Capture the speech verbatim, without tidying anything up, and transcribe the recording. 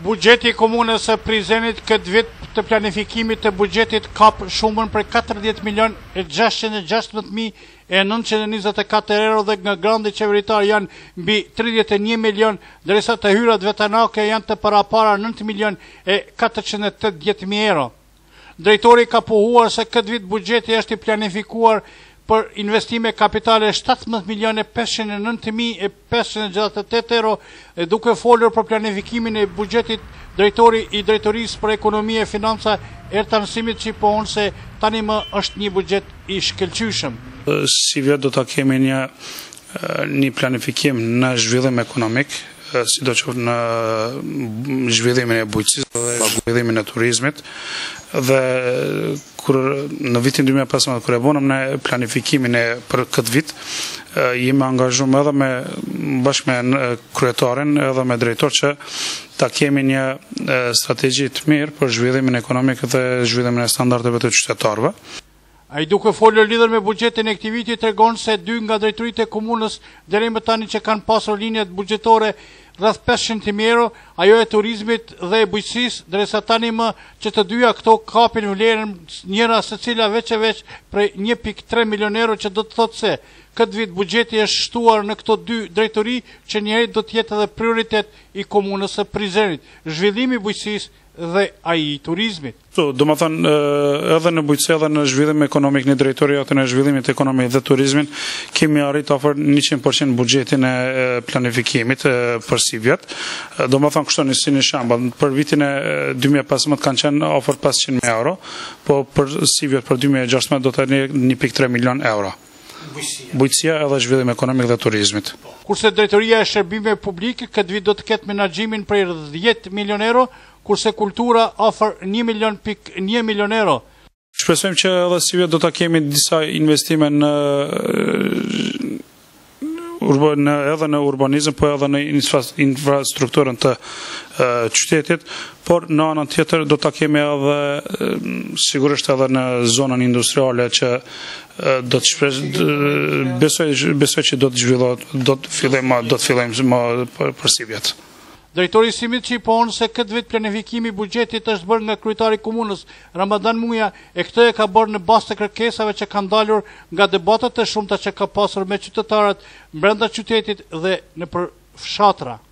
Buxheti i komunës së Prizrenit këtë vit të planifikimit të buxhetit kap shumën për katërdhjetë milion e gjashtëqind e gjashtëdhjetë mijë e nëntëqind e njëzet e katër euro dhe nga grandi qeveritar janë mbi tridhjetë e një milion, ndërsa të hyrat vetanake janë të parapara nëntë milion e katërqind e tetëdhjetë mijë euro. Drejtori ka pohuar se këtë vit buxheti është i planifikuar për investime kapitale shtatëmbëdhjetë milion e pesëqind e nëntë mijë e pesëqind e gjashtëdhjetë e tetë euro, e duke folur për planifikimin e buxhetit, drejtori i Drejtorisë për Ekonomi e Financa Ertan Simiçi pohon se tani më është një buxhet i shkëlqyeshëm. Si vjet do ta kemi një një planifikim në zhvillim ekonomik, sidoqoftë në zhvillimin e bujqësisë dhe zhvillimin e turizmit, dhe kur në vitin dy mijë e pesëmbëdhjetë kur e vonëm në planifikimin e për këtë vit, jemi angazhuar edhe me bashkë me kryetarin edhe me drejtor që ta kemi një strategji të mirë për zhvillimin ekonomik dhe zhvillimin e standardeve të qytetarëve. Ai duke folur lidhur me buxhetin e këtij viti tregon se dy nga drejtoritë e komunës deri më tani që kanë pasur linjat buxhetore rreth pesëqind mijë euro, ajo e turizmit dhe e bujqësisë, ndërsa tani më që të dyja këto kapin vlerën njëra secila veç e veç prej një pikë tre milion euro, që do të thotë se këtë vit buxheti është shtuar në këto dy drejtori që njëri do të jetë edhe prioritet i komunës së Prizrenit, zhvillimi i bujqësisë dhe ai i turizmit. Do më thënë, edhe në bujqësi edhe në zhvillim ekonomik, një drejtoriat në zhvillimit ekonomik dhe turizmin, kemi arrit ofër njëqind përqind buxhetin e planifikimit për si vjet. Do më thënë, kështu një si një shembull, për vitin e dy mijë e pesëmbëdhjetë kanë qenë ofër pesëqind mijë euro, po për si vjet për dy mijë e gjashtëdhjetë do të jetë një pikë tre milion euro. Bujqësia edhe zhvillim ekonomik dhe turizmit. Kurse drejtoria e shërbimeve publike këtë vit do të ketë menaxhimin për dhjetë milion euro, kurse kultura ofër një milion pikë një milion euro. Shpresojmë që edhe si vjet do ta kemi disa investime në në edhe në urbanizëm, po edhe në infrastrukturën të qytetit, por në anën tjetër do ta kemi edhe sigurisht edhe në zonën industriale që do të shpres besoj besoj që do të zhvillohet, do të fillojmë do të fillojmë më për si vjet. Drejtori Simiçi pohon se këtë vit planifikimi i buxhetit është bërë nga kryetari i komunës Ramadan Muja, e këtë e ka bërë në bazë të kërkesave që kanë dalur nga debatet e shumta që ka pasur me qytetarët brenda qytetit dhe nëpër fshatra.